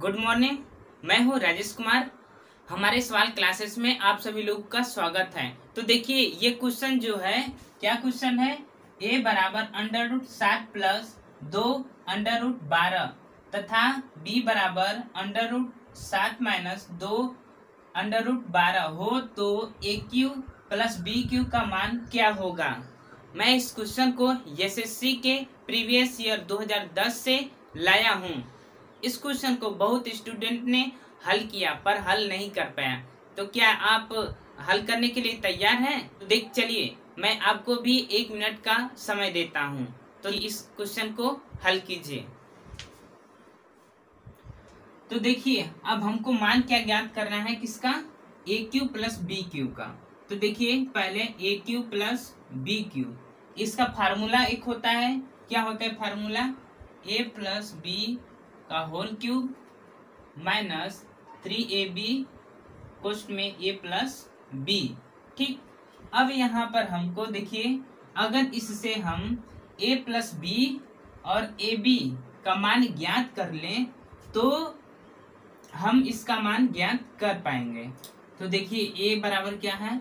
Good morning. मैं हूँ राजेश कुमार। हमारे सवाल क्लासेस में आप सभी लोगों का स्वागत है। तो देखिए ये क्वेश्चन जो है, क्या क्वेश्चन है, a बराबर √7 प्लस 2 √12 तथा b बराबर √7 माइनस 2 √12 हो तो a³ प्लस b³ का मान क्या होगा। मैं इस क्वेश्चन को एसएससी के प्रीवियस ईयर 2010 से लाया हूँ। इस क्वेश्चन को बहुत स्टूडेंट ने हल किया पर हल नहीं कर पाया। तो क्या आप हल करने के लिए तैयार हैं? तो देख चलिए मैं आपको भी 1 मिनट का समय देता हूं, तो इस क्वेश्चन को हल कीजिए। तो देखिए अब हमको मान क्या ज्ञात करना है, किसका, a³ प्लस b³ का। तो देखिए पहले a³ प्लस b³, इसका फार्मूला एक होता है, क्या होता है फार्मूला, a प्लस b का होल क्यूब माइनस 3ab कोष्ठ में a प्लस b। ठीक, अब यहाँ पर हमको देखिए अगर इससे हम a प्लस b और ab का मान ज्ञात कर लें तो हम इसका मान ज्ञात कर पाएंगे। तो देखिए a बराबर क्या है,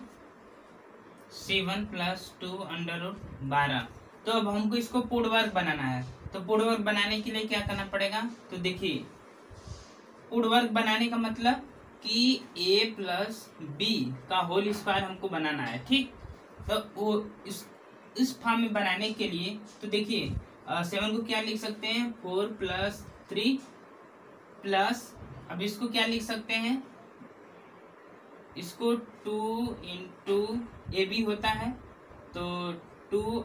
7 प्लस 2 √12। तो अब हमको इसको पूर्ण वर्ग बनाना है। तो पूर्ण वर्ग बनाने के लिए क्या करना पड़ेगा, तो देखिए पूर्ण वर्ग बनाने का मतलब कि a प्लस b का होल स्क्वायर हमको बनाना है। ठीक, तो वो इस फॉर्म में बनाने के लिए तो देखिए 7 को क्या लिख सकते हैं, 4 प्लस 3 प्लस, अब इसको क्या लिख सकते हैं, इसको 2 इंटू ab होता है, तो 2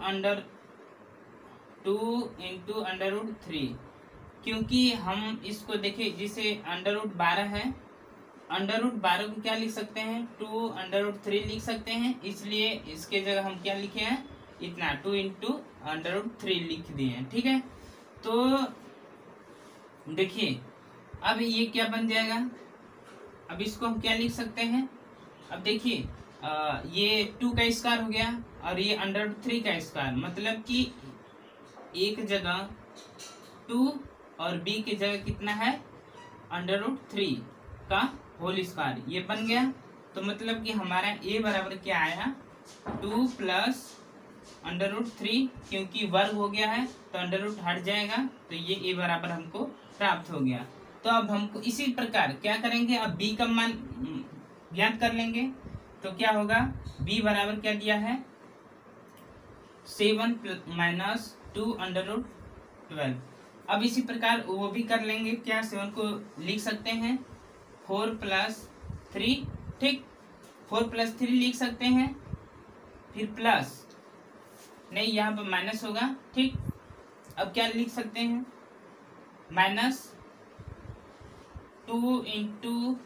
इंटू √3, क्योंकि हम इसको देखिए जिसे √12 है, √12 को क्या लिख सकते हैं, 2 √3 लिख सकते हैं, इसलिए इसके जगह हम क्या लिखे हैं, इतना 2 इंटू √3 लिख दिए हैं। ठीक है, तो देखिए अब ये क्या बन जाएगा, अब इसको हम क्या लिख सकते हैं, अब देखिए ये 2 का स्क्वायर हो गया और ये √3 का स्क्वायर, मतलब कि एक जगह 2 और b की जगह कितना है, √3 का होल स्क्वायर, ये बन गया। तो मतलब कि हमारा a बराबर क्या आया, 2 प्लस √3, क्योंकि वर्ग हो गया है तो √ हट जाएगा, तो ये a बराबर हमको प्राप्त हो गया। तो अब हमको इसी प्रकार क्या करेंगे, अब b का मान ज्ञात कर लेंगे। तो क्या होगा, b बराबर क्या दिया है, 7 माइनस 2 √12। अब इसी प्रकार वो भी कर लेंगे, क्या 7 को लिख सकते हैं 4 प्लस 3, ठीक, 4 प्लस 3 लिख सकते हैं, फिर प्लस नहीं यहाँ पर माइनस होगा। ठीक, अब क्या लिख सकते हैं, माइनस 2 इंटू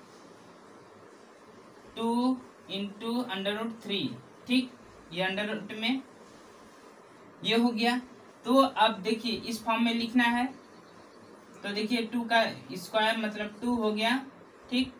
√3, ठीक, ये √ में ये हो गया। तो अब देखिए इस फॉर्म में लिखना है, तो देखिए 2 का स्क्वायर मतलब 2 हो गया, ठीक,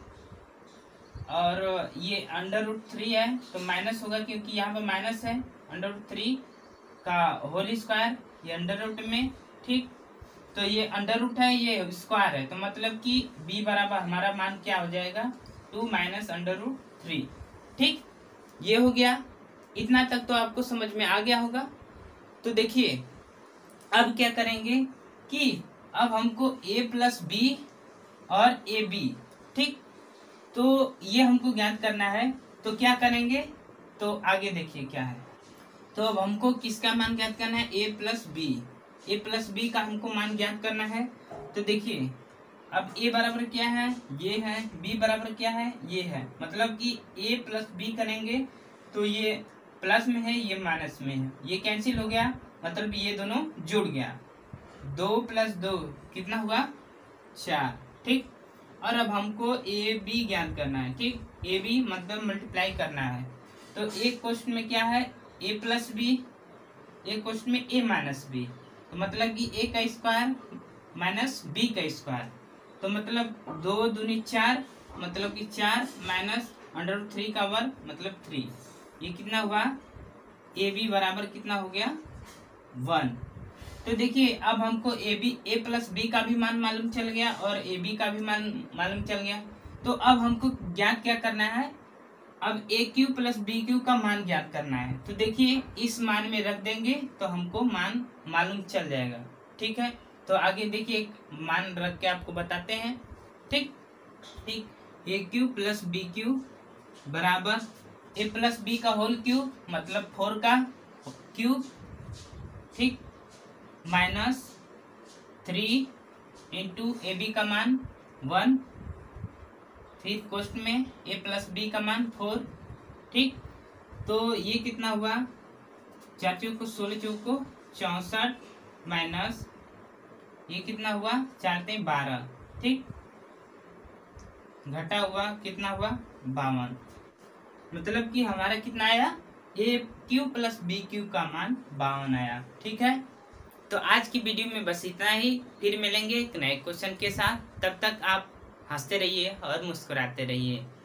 और ये √3 है तो माइनस होगा, क्योंकि यहाँ पर माइनस है, √3 का होल स्क्वायर ये √ में, ठीक, तो ये √ है, ये स्क्वायर है, तो मतलब कि b बराबर हमारा मान क्या हो जाएगा, 2 माइनस √3। ठीक, ये हो गया। इतना तक तो आपको समझ में आ गया होगा। तो देखिए अब क्या करेंगे कि अब हमको a प्लस b और ab, ठीक, तो ये हमको ज्ञात करना है। तो क्या करेंगे, तो आगे देखिए क्या है। तो अब हमको किसका मान ज्ञात करना है, a प्लस b का हमको मान ज्ञात करना है। तो देखिए अब a बराबर क्या है, ये है, b बराबर क्या है, ये है, मतलब कि a प्लस b करेंगे तो ये प्लस में है, ये माइनस में है, ये कैंसिल हो गया, मतलब ये दोनों जुड़ गया, 2 प्लस 2 कितना हुआ, 4, ठीक। और अब हमको ए बी ज्ञात करना है, ठीक, ए बी मतलब मल्टीप्लाई करना है। तो एक क्वेश्चन में क्या है, a प्लस बी, एक क्वेश्चन में a माइनस बी, तो मतलब कि a का स्क्वायर माइनस b का स्क्वायर, तो मतलब 2 दूनी 4, मतलब कि 4 माइनस √3 का वर्ग मतलब 3, ये कितना हुआ, ए बी बराबर कितना हो गया, 1। तो देखिए अब हमको ए प्लस बी का भी मान मालूम चल गया और ए बी का भी मान मालूम चल गया। तो अब हमको ज्ञात क्या करना है, अब A cube plus B cube का मान ज्ञात करना है। तो देखिए इस मान में रख देंगे तो हमको मान मालूम चल जाएगा। ठीक है, तो आगे देखिए एक मान रख के आपको बताते हैं। ठीक ठीक, A cube plus B cube बराबर ए प्लस बी का होल क्यूब मतलब 4 का क्यूब, ठीक, माइनस 3 इंटू ए बी का मान 1, फिर कोष्ट में ए प्लस बी का मान 4। ठीक, तो ये कितना हुआ, 4 चौक को 16 चौक को 64 माइनस ये कितना हुआ 4 3 12। ठीक, घटा हुआ कितना हुआ 52, मतलब कि हमारा कितना आया, A cube plus B cube का मान 52 आया। ठीक है, तो आज की वीडियो में बस इतना ही, फिर मिलेंगे एक नए क्वेश्चन के साथ। तब तक आप हंसते रहिए और मुस्कुराते रहिए।